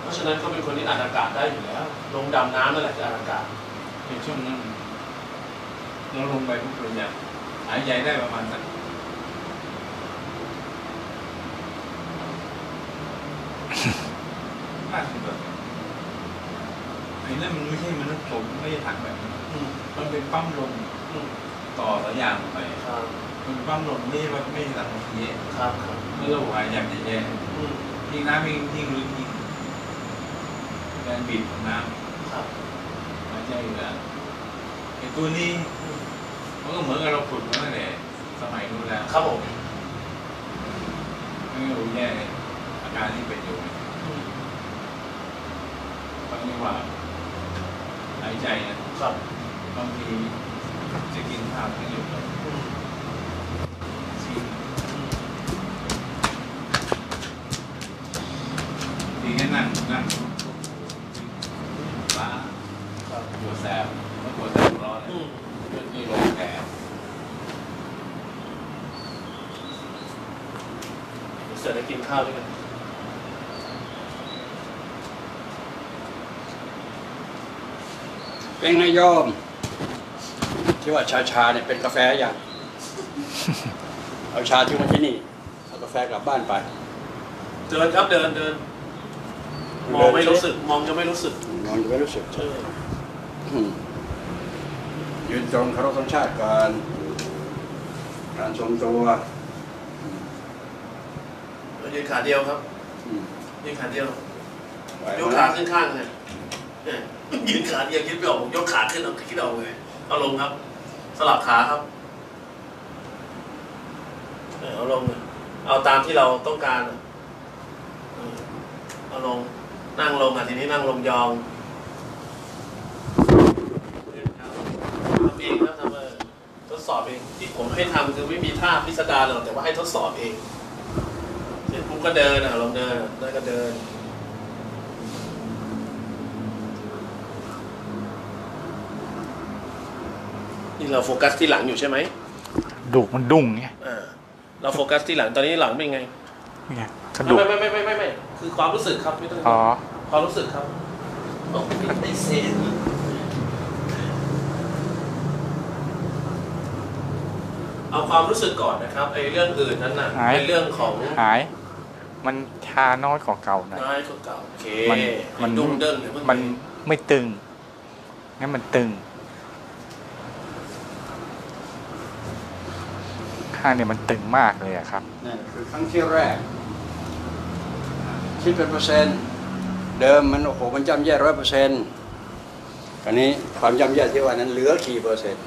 ราะฉะนั้นเขาเป็นคนที่อ่านอากาศได้อยู่แล้วลงดำน้ำนั่นแหละคืออ่านอากาศในช่วงนั้นเราลงไปทุกคนเนี่ยหายใจได้ประมาณสัก50%ไอ้นั่นมันไม่ใช่มนุษย์ผมไม่ใช่ถังแบบนั้นมันเป็นปั๊มลมต่อสายยางไปมันปั๊มลมไม่ใช่ถังเยอะไม่ระบบหายใจจะแย่ยิ่งน้ำยิ่งลึกยิ่งแรงบีบของน้ำหายใจอยู่แล้วไอ้ตัวนี้มันก็เหมือนกับเราฝึกมาตั้งแต่สมัยนู้นแล้วครับผมไม่รู้แย่อาการที่เป็นอยู่บางทีว่าหายใจนะครับบางทีจะกินข้าวไม่หยุดเลยทีนี้นั่งฟ้าปวดแสบไม่ปวดแสบร้อนมีลมแผลเสร็จแล้วกินข้าวด้วยกันเป็นไงโยมที่ว่าชาเนี่ยเป็นกาแฟอย่าง เอาชาที่มาที่นี่เอากาแฟกลับบ้านไปเดินครับเดินมองไม่รู้สึกมองจะไม่รู้สึกยืนตรงเคารพธงชาติการทรงตัวยืนขาเดียวครับยืนขาเดียวยกขาขึ้นข้างเลยยืนขาเดียวคิดไม่ออกผมยกขาขึ้นเอาคิดออกเลยเอาลงครับสลับขาครับเอาลงเอาตามที่เราต้องการเอาลงนั่งลงทีนี้นั่งลงยองทำเองครับทำทดสอบเองที่ผมให้ทำคือไม่มีท่าพิสดารหรอกแต่ว่าให้ทดสอบเองเสร็จปุ๊บก็เดินลองเดินแล้วก็เดินนี่เราโฟกัสที่หลังอยู่ใช่ไหมดูมันดุ้งไงเราโฟกัสที่หลังตอนนี้หลังเป็นไงเนี่ยกระดูกไม่คือความรู้สึกครับไม่ต้องความรู้สึกครับไม่เสียเอาความรู้สึกก่อนนะครับไอ้เรื่องอื่นนั้นน่ะเป็นเรื่องของหายมันชาน้อยกว่าเก่าหน่อยน้อยกว่าเก่าโอเคมันดุ้งเด้งหรือมันไม่ตึงงั้นมันตึงข้างเนี่ยมันตึงมากเลยครับนั่นคือครั้งที่แรกคิดเป็นเปอร์เซ็นต์เดิมมันโอ้โหมันย่ำแย่100%คราวนี้ความย่ำแย่ที่ว่านั้นเหลือกี่เปอร์เซ็นต์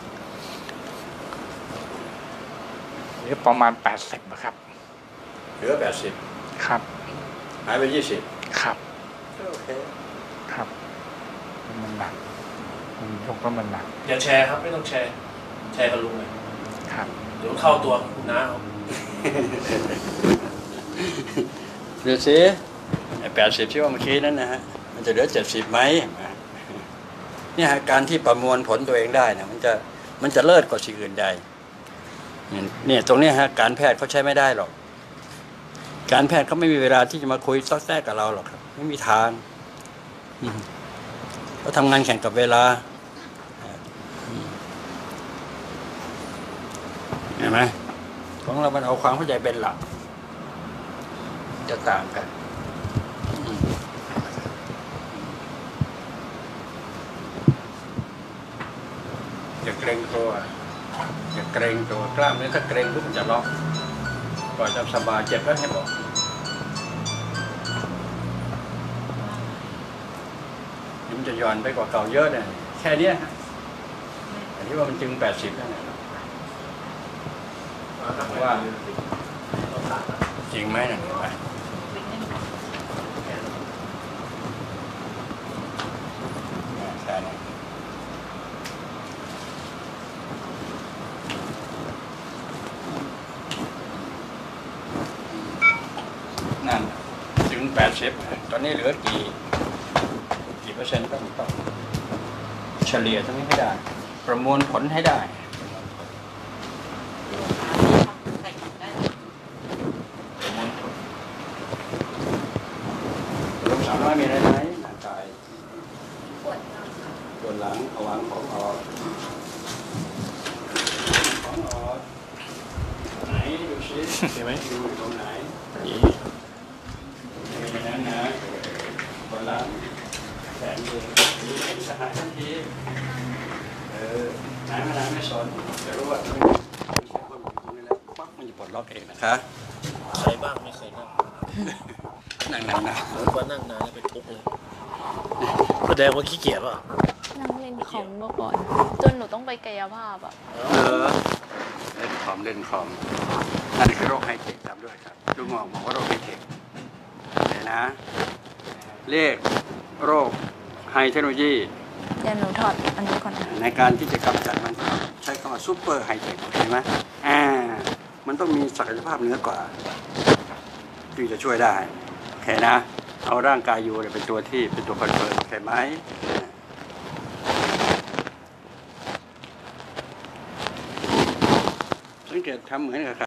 เหลือประมาณ80นะครับเหลือ80 ครับหายไป20 ครับโอเคครับมันหนักมันยกแล้วมันหนักอย่าแชร์ครับไม่ต้องแชร์กับลุงเลยครับเดี๋ยวเข้าตัวคุณน้าเขาเดี๋ยวสิ80ที่ว่าเมื่อกี้นั้นนะฮะมันจะเหลือ70ไหมเนี่ยการที่ประมวลผลตัวเองได้นะมันจะเลิศกว่าสิ่งอื่นใดเนี่ยตรงนี้ฮะการแพทย์เขาใช้ไม่ได้หรอกการแพทย์เขาไม่มีเวลาที่จะมาคุยซอกแซกกับเราหรอกครับไม่มีทางเขาทำงานแข่งกับเวลาเห็นไหมของเรามันเอาความเข้าใจเป็นหลักจะต่างกันอย่าเกรงตัวกล้ามเนื้อถ้าเกรงปุ๊บมันจะล็อกปล่อยสบายเจ็บแล้วให้บอกมันจะย้อนไปกว่าเก่าเยอะเนี่ยแค่นี้ฮะแต่ที่ว่ามันจึง80นั่นแหละว่าจริงไหมนั่นเห็นไหมแค่นั้นนั่นถึง80ตอนนี้เหลือกี่เปอร์เซ็นต์ต้องเฉลี่ยตรงนี้ให้ได้ประมวลผลให้ได้300 มีอะไรไหมร่างกายปวดหลังเอาวางของออกของออกไหนดูสิเห็นไหมอยู่ตรงไหนนี่อย่างนั้นนะปวดหลังแขนเองนี่เป็นสหายทันทีไหนมานานไม่สนจะรู้ว่ามันใช้ความอยู่ตรงนี้แล้วปั๊บมันจะปลดล็อกเองนะคะใครบ้างไม่เคยนั่งนั่งนะผมว่านั่งนานแล้วเป็นทุกข์เลยแสดงว่าขี้เกียจป่ะนั่งเล่นคอมเมื่อก่อน จนหนูต้องไปกายภาพอ่ะเล่นคอมนั่นคือโรคไฮเทคจำด้วยครับดูหมอบอกว่าโรคไฮเทคเห็นนะเรียกโรคไฮเทคโนโลยีเดี๋ยวหนูถอดอันนี้ก่อนนะในการที่จะกำจัดมันใช้คำว่าซูเปอร์ไฮเทคเห็นไหมมันต้องมีศักยภาพเหนือกว่าที่จะช่วยได้โอเคนะเอาร่างกายอยู่เป็นตัวที่เป็นตัวคอนเฟิร์มโอเคไหมสังเกตทำเหมือนกับ